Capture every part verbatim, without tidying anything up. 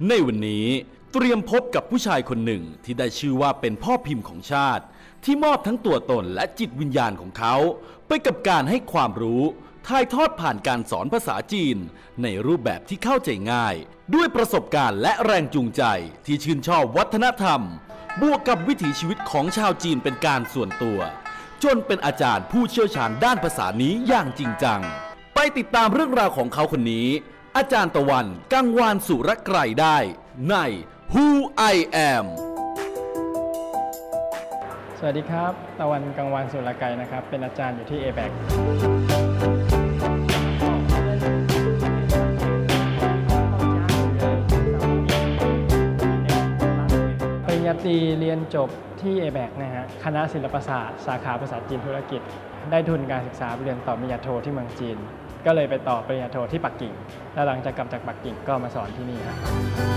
ในวันนี้เตรียมพบกับผู้ชายคนหนึ่งที่ได้ชื่อว่าเป็นพ่อพิมพ์ของชาติที่มอบทั้งตัวตนและจิตวิญญาณของเขาไปกับการให้ความรู้ถ่ายทอดผ่านการสอนภาษาจีนในรูปแบบที่เข้าใจง่ายด้วยประสบการณ์และแรงจูงใจที่ชื่นชอบวัฒนธรรมบวกกับวิถีชีวิตของชาวจีนเป็นการส่วนตัวจนเป็นอาจารย์ผู้เชี่ยวชาญด้านภาษานี้อย่างจริงจังไปติดตามเรื่องราวของเขาคนนี้อาจารย์ตะวันกังวานสุรไกรได้ใน Who I Am สวัสดีครับตะวันกังวานสุรไกรนะครับเป็นอาจารย์อยู่ที่ เอ แบค ปริญญาตรีเรียนจบที่ เอ แบค นะฮะคณะศิลปศาสตร์สาขาภาษาจีนธุรกิจได้ทุนการศึกษาเรียนต่อปริญญาโทที่เมืองจีนก็เลยไปต่อปริญญาโทที่ปักกิ่งแล้วหลังจากกลับจากปักกิ่งก็มาสอนที่นี่ครับ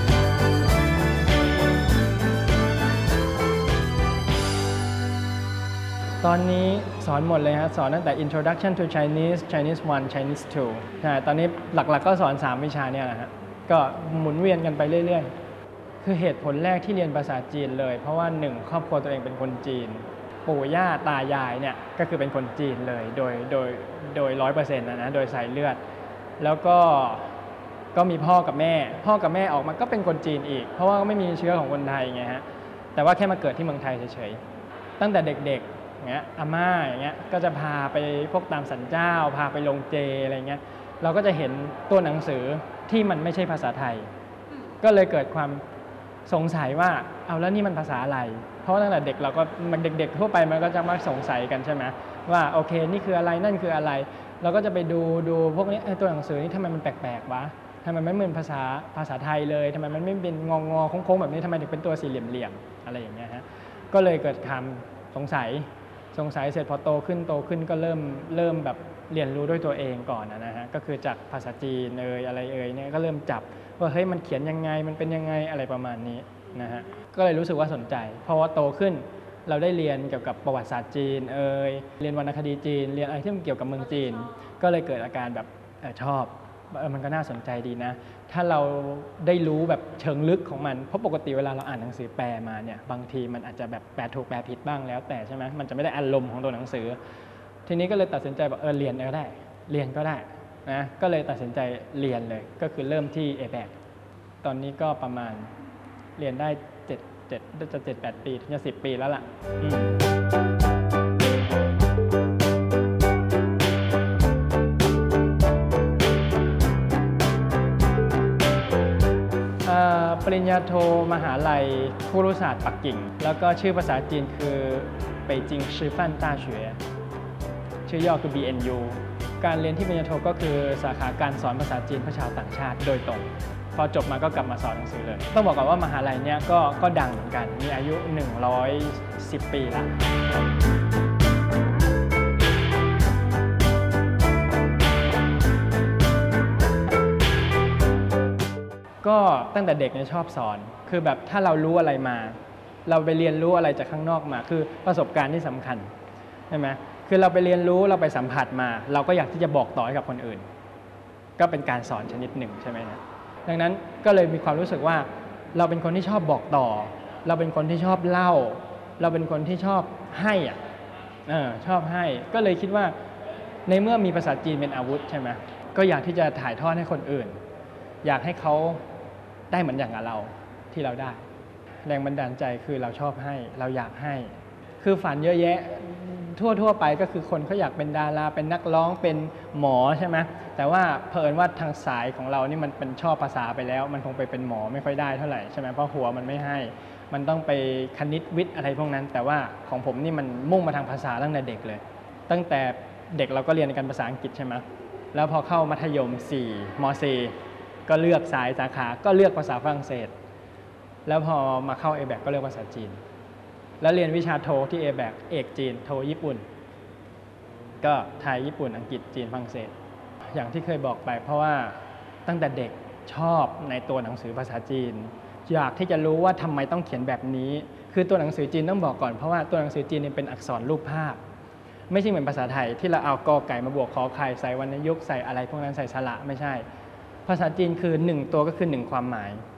ตอนนี้สอนหมดเลยครับสอนตั้งแต่ Introduction to Chinese Chinese วัน Chinese ทู ใช่ตอนนี้หลักๆก็สอนสามวิชาเนี่ยนะฮะก็หมุนเวียนกันไปเรื่อยๆคือเหตุผลแรกที่เรียนภาษาจีนเลยเพราะว่าหนึ่งครอบครัวตัวเองเป็นคนจีนปู่ย่าตายายเนี่ยก็คือเป็นคนจีนเลยโดยโดยโดยร้อยเปอร์เซ็นต์นะนะโดยสายเลือดแล้วก็ก็มีพ่อกับแม่พ่อกับแม่ออกมาก็เป็นคนจีนอีกเพราะว่าไม่มีเชื้อของคนไทยไงฮะแต่ว่าแค่มาเกิดที่เมืองไทยเฉยๆตั้งแต่เด็กๆอย่างเงี้ยอาม่าอย่างเงี้ยก็จะพาไปพวกตามสันเจ้าพาไปลงเจอะไรเงี้ยเราก็จะเห็นตัวหนังสือที่มันไม่ใช่ภาษาไทยก็เลยเกิดความสงสัยว่าเอาแล้วนี่มันภาษาอะไรเพราะตั้งแต่เด็กเราก็มันเด็กๆทั่วไปมันก็จะมาสงสัยกันใช่ไหมว่าโอเคนี่คืออะไรนั่นคืออะไรเราก็จะไปดูดูพวกนี้ตัวหนังสือนี่ทำไมมันแปลกๆวะทำไมไม่เหมือนภาษาภาษาไทยเลยทำไมมันไม่เป็นงองๆโค้งๆแบบนี้ทำไมถึงเป็นตัวสี่เหลี่ยมๆอะไรอย่างเงี้ยฮะก็เลยเกิดความสงสัยสงสัยเสร็จพอโตขึ้นโตขึ้นก็เริ่มเริ่มแบบเรียนรู้ด้วยตัวเองก่อนนะฮะก็คือจากภาษาจีนเอ่ยอะไรเอ่ยเนี่ยก็เริ่มจับว่าเฮ้ยมันเขียนยังไงมันเป็นยังไงอะไรประมาณนี้นะฮะก็เลยรู้สึกว่าสนใจเพราะว่าโตขึ้นเราได้เรียนเกี่ยวกับประวัติศาสตร์จีนเอ่ยเรียนวรรณคดีจีนเรียนอะไรที่มันเกี่ยวกับเมืองจีนก็เลยเกิดอาการแบบชอบเออมันก็น่าสนใจดีนะถ้าเราได้รู้แบบเชิงลึกของมันเพราะปกติเวลาเราอ่านหนังสือแปลมาเนี่ยบางทีมันอาจจะแบบแปลถูกแปลผิดบ้างแล้วแต่ใช่ไหมมันจะไม่ได้อารมณ์ของตัวหนังสือทีนี้ก็เลยตัดสินใจแบบเออเรียนก็ได้เรียนก็ได้นะก็เลยตัดสินใจเรียนเลยก็คือเริ่มที่ เอ แบค ตอนนี้ก็ประมาณเรียนได้เจ็ด เจ็ดจะเจ็ด แปดปีถึงจะสิบปีแล้วล่ะปริญญาโทมหาลัยครุศาสตร์ปักกิ่งแล้วก็ชื่อภาษาจีนคือเป่ยจิงชื่อฟั่นต้าเฉวยชื่อย่อคือ บี เอ็น ยู การเรียนที่ปริญญาโทก็คือสาขาการสอนภาษาจีนเพื่อชาวต่างชาติโดยตรงพอจบมาก็กลับมาสอนหนังสือเลยต้องบอกก่อนว่ามหาลัยเนี้ยก็ก็ดังเหมือนกันมีอายุหนึ่งร้อยสิบปีละก็ตั้งแต่เด็กเนี่ยชอบสอนคือแบบถ้าเรารู้อะไรมาเราไปเรียนรู้อะไรจากข้างนอกมาคือประสบการณ์ที่สำคัญใช่ไหมคือเราไปเรียนรู้เราไปสัมผัสมาเราก็อยากที่จะบอกต่อให้กับคนอื่นก็เป็นการสอนชนิดหนึ่งใช่ไหมนะดังนั้นก็เลยมีความรู้สึกว่าเราเป็นคนที่ชอบบอกต่อเราเป็นคนที่ชอบเล่าเราเป็นคนที่ชอบให้อ่ะเออชอบให้ก็เลยคิดว่าในเมื่อมีภาษาจีนเป็นอาวุธใช่ไหมก็อยากที่จะถ่ายทอดให้คนอื่นอยากให้เขาได้เหมือนอย่างกับเราที่เราได้แรงบันดาลใจคือเราชอบให้เราอยากให้คือฝันเยอะแยะทั่วๆไปก็คือคนเขาอยากเป็นดาราเป็นนักร้องเป็นหมอใช่ไหมแต่ว่าเผอิญว่าทางสายของเรานี่มันเป็นชอบภาษาไปแล้วมันคงไปเป็นหมอไม่ค่อยได้เท่าไหร่ใช่ไหมเพราะหัวมันไม่ให้มันต้องไปคณิตวิทย์อะไรพวกนั้นแต่ว่าของผมนี่มันมุ่งมาทางภาษาตั้งแต่เด็กเลยตั้งแต่เด็กเราก็เรียนกันภาษาอังกฤษใช่ไหมแล้วพอเข้ามัธยมสี่มอสี่ก็เลือกสายสาขาก็เลือกภาษาฝรั่งเศสแล้วพอมาเข้า เอ แบค ก็เลือกภาษาจีนแล้วเรียนวิชาโทที่ เอ แบค เอกจีนโทญี่ปุ่นก็ไทยญี่ปุ่นอังกฤษจีนฝรั่งเศสอย่างที่เคยบอกไปเพราะว่าตั้งแต่เด็กชอบในตัวหนังสือภาษาจีนอยากที่จะรู้ว่าทำไมต้องเขียนแบบนี้คือตัวหนังสือจีนต้องบอกก่อนเพราะว่าตัวหนังสือจีนเป็นอักษรรูปภาพไม่ใช่เหมือนภาษาไทยที่เราเอากอไก่มาบวกขอไข่ใส่วรรณยุกต์ใส่อะไรพวกนั้นใส่สระไม่ใช่ภาษาจีนคือหนึ่งตัวก็คือหนึ่งความหมาย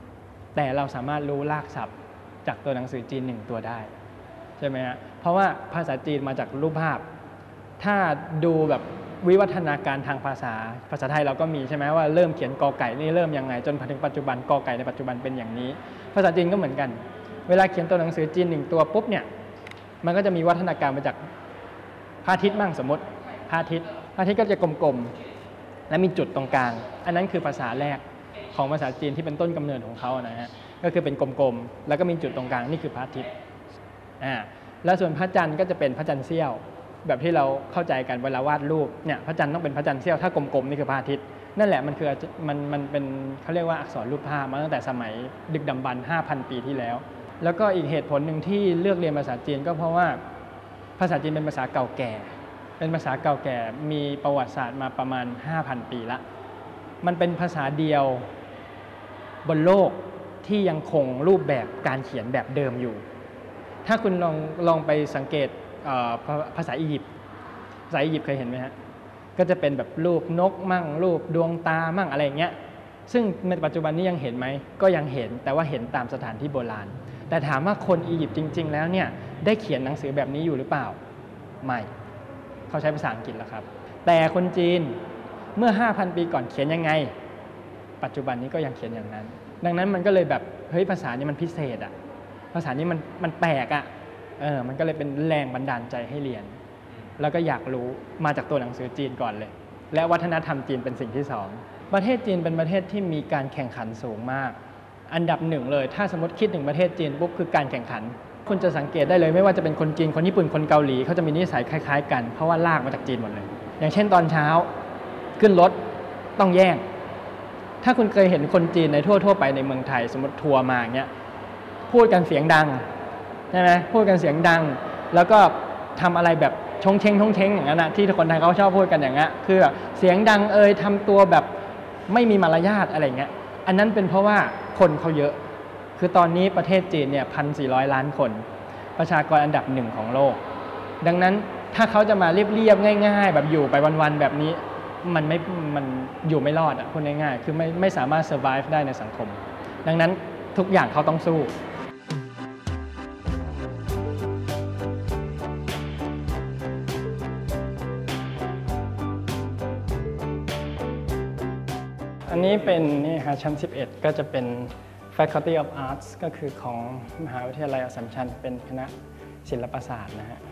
แต่เราสามารถรู้รากศัพท์จากตัวหนังสือจีนหนึ่งตัวได้ใช่ไหมฮะเพราะว่าภาษาจีนมาจากรูปภาพถ้าดูแบบวิวัฒนาการทางภาษาภาษาไทยเราก็มีใช่ไหมว่าเริ่มเขียนกอไก่นี่เริ่มยังไงจนถึงปัจจุบันกอไก่ในปัจจุบันเป็นอย่างนี้ภาษาจีนก็เหมือนกันเวลาเขียนตัวหนังสือจีนหนึ่งตัวปุ๊บเนี่ยมันก็จะมีวัฒนาการมาจากพระอาทิตย์มั่งสมมติพระอาทิตย์พระอาทิตย์ก็จะกลมๆและมีจุดตรงกลางอันนั้นคือภาษาแรกของภาษาจีนที่เป็นต้นกำเนิดของเขานะฮะก็คือเป็นกลมๆแล้วก็มีจุดตรงกลางนี่คือพระอาทิตย์อ่าแล้วส่วนพระจันทร์ก็จะเป็นพระจันทร์เสี้ยวแบบที่เราเข้าใจกันเวลาวาดรูปเนี่ยพระจันทร์ต้องเป็นพระจันทร์เสี้ยวถ้ากลมๆนี่คือพระอาทิตย์นั่นแหละมันคือมันมันเป็นเขาเรียกว่าอักษรรูปภาพมาตั้งแต่สมัยดึกดำบรรพ์ ห้าพัน ปีที่แล้วแล้วก็อีกเหตุผลหนึ่งที่เลือกเรียนภาษาจีนก็เพราะว่าภาษาจีนเป็นภาษาเก่าแก่เป็นภาษาเก่าแก่มีประวัติศาสตร์มาประมาณ ห้าพัน ปีละมันเป็นภาษาเดียวบนโลกที่ยังคงรูปแบบการเขียนแบบเดิมอยู่ถ้าคุณลองลองไปสังเกตภาษาอียิปต์ภาษาอียิปต์เคยเห็นไหมฮะก็จะเป็นแบบรูปนกมั่งรูปดวงตามั่งอะไรอย่างเงี้ยซึ่งในปัจจุบันนี้ยังเห็นไหมก็ยังเห็นแต่ว่าเห็นตามสถานที่โบราณแต่ถามว่าคนอียิปต์จริงๆแล้วเนี่ยได้เขียนหนังสือแบบนี้อยู่หรือเปล่าไม่เขาใช้ภาษาอังกฤษแล้วครับแต่คนจีนเมื่อ ห้าพัน ปีก่อนเขียนยังไงปัจจุบันนี้ก็ยังเขียนอย่างนั้นดังนั้นมันก็เลยแบบเฮ้ยภาษานี้มันพิเศษอ่ะภาษานี้มันมันแปลกอ่ะเออมันก็เลยเป็นแรงบันดาลใจให้เรียนแล้วก็อยากรู้มาจากตัวหนังสือจีนก่อนเลยและวัฒนธรรมจีนเป็นสิ่งที่สองประเทศจีนเป็นประเทศที่มีการแข่งขันสูงมากอันดับหนึ่งเลยถ้าสมมติคิดถึงประเทศจีนปุ๊บคือการแข่งขันคุณจะสังเกตได้เลยไม่ว่าจะเป็นคนจีนคนญี่ปุ่นคนเกาหลีเขาจะมีนิสัยคล้ายๆกันเพราะว่าลากมาจากจีนหมดเลยอย่างเช่นตอนเช้าขึ้นรถต้องแย่งถ้าคุณเคยเห็นคนจีนในทั่วๆไปในเมืองไทยสมมติทัวร์มาอย่างเงี้ยพูดกันเสียงดังใช่ไหมพูดกันเสียงดังแล้วก็ทำอะไรแบบชงเชงชงเชงอย่างนั้นนะที่คนไทยเขาชอบพูดกันอย่างเงี้ยคือแบบเสียงดังเอ่ยทำตัวแบบไม่มีมารยาทอะไรเงี้ยอันนั้นเป็นเพราะว่าคนเขาเยอะคือตอนนี้ประเทศจีนเนี่ยพันสี่ร้อยล้านคนประชากรอันดับหนึ่งของโลกดังนั้นถ้าเขาจะมาเรียบๆง่ายๆแบบอยู่ไปวันๆแบบนี้มันไม่มันอยู่ไม่รอดอ่ะพูดง่ายๆคือไม่ไม่สามารถ survive ได้ในสังคมดังนั้นทุกอย่างเขาต้องสู้อันนี้เป็นนี่ฮะชั้นสิบเอ็ดก็จะเป็น Faculty of Arts ก็คือของมหาวิทยาลัยอัสสัมชัญเป็นคณะศิลปศาสตร์นะฮะ